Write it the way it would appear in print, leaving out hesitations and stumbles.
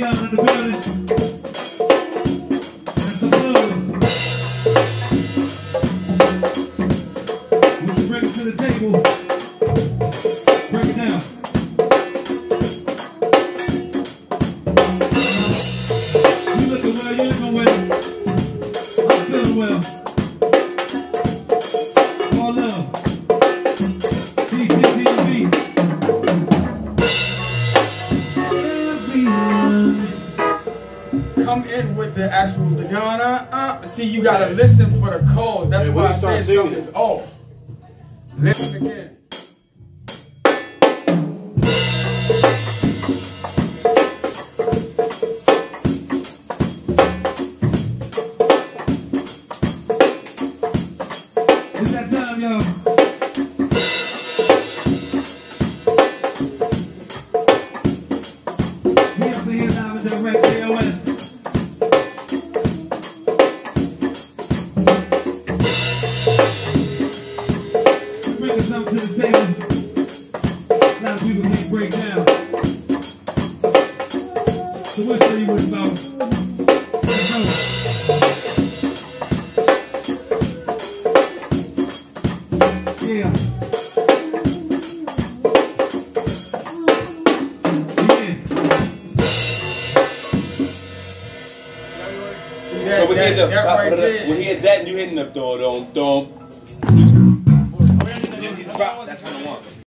Dion in the building. That's the blue. What you bring to the table? Break it down. You looking well, you looking well. I'm feeling well. All love. DCTV. Come in with the actual see, you gotta listen for the calls. That's why I say something is off. Listen again. It's that time, y'all. We have to hear live and direct KOS. Bringing something to the table. A lot of people can't break down. So we'll show you what it's about. Let's go. Yeah. Yeah. So we hit the right we hit that and you hitting the dom.